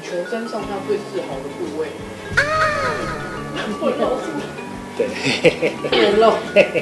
全身上下最自豪的部位？ 对， 人肉。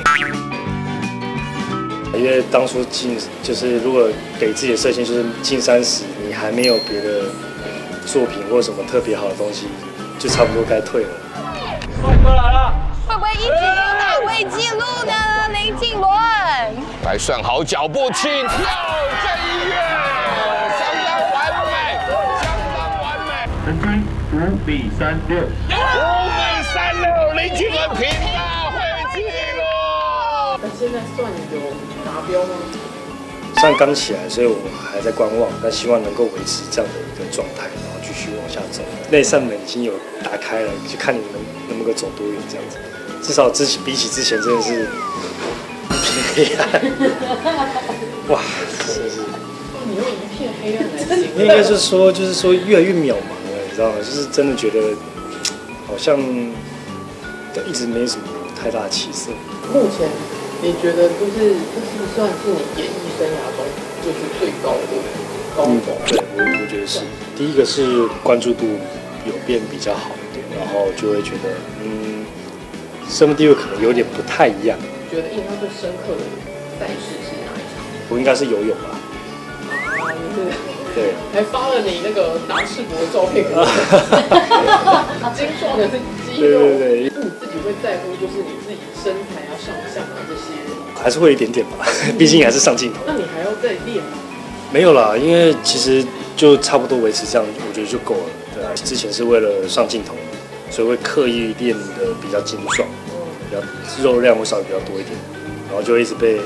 因为当初就是如果给自己的设限就是进30，你还没有别的作品或什么特别好的东西，就差不多该退了。 快来了！ 会不会一直有哪位记录呢？林靖伦， 来算好脚步，起跳这一跃，相当完美，相当完美。 人均5比36，5 比36，林靖伦平大会纪录。 那现在算有达标吗？ 算刚起来，所以我还在观望，但希望能够维持这样的一个状态，然后继续往下走。那扇门已经有打开了，就看你能不能走多远这样子。至少比起之前真的是一片黑暗，哇，真的是。 你用一片黑暗来形容？ 应该是说，就是说越来越渺茫了，你知道吗？就是真的觉得好像一直没什么太大的起色。 目前你觉得这是不算是你演艺生涯中就是最高的高峰？ 对，我觉得是。第一个是关注度有变比较好一点，然后就会觉得身份地位可能有点不太一样。 觉得印象最深刻的赛事是哪一场？ 我应该是游泳吧。 啊，你是对， 还发了你那个达世博的照片给我，精壮的是肌肉。 对。 你自己会在乎就是你自己身材啊、上相啊这些？ 还是会一点点吧，毕竟还是上镜头。 那你还要再练吗？ 没有啦，因为其实就差不多维持这样，我觉得就够了。对啊，之前是为了上镜头，所以会刻意练的比较精壮，比较肉量会稍微比较多一点，然后就会一直被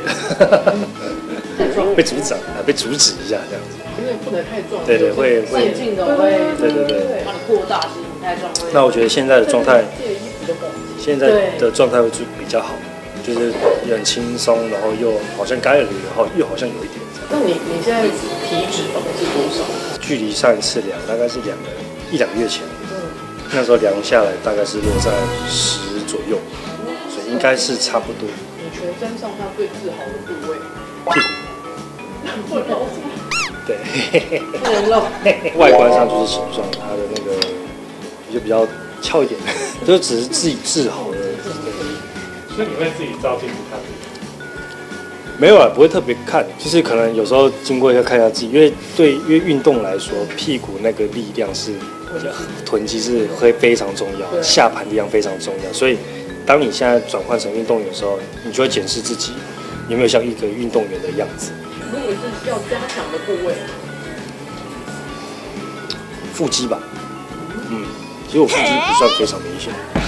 被阻止啊，被阻止一下这样子。 因为不能太壮。 对，会上镜头会对， 把你扩大，其实你太壮会。 那我觉得现在的状态， 借衣服的广告。 现在的状态会就比较好，就是也很轻松，然后又好像该有的，然后又好像有一点这样。 那你现在体脂肪是多少？ 距离上一次量大概是1-2个月前，那时候量下来大概是落在10左右，所以应该是差不多。 你全身上下最自豪的部位？ 屁股。对， 人肉。 外观上就是形状，它的那个就比较翘一点，就只是自己自豪的。 所以你会自己照镜子看？ 没有啊，不会特别看，就是可能有时候经过要看一下自己，因为运动来说，屁股那个力量是臀肌是会非常重要，下盘力量非常重要，所以当你现在转换成运动员的时候，你就会检视自己有没有像一个运动员的样子。 如果是要加强的部位， 腹肌吧，其实我腹肌不算非常明显。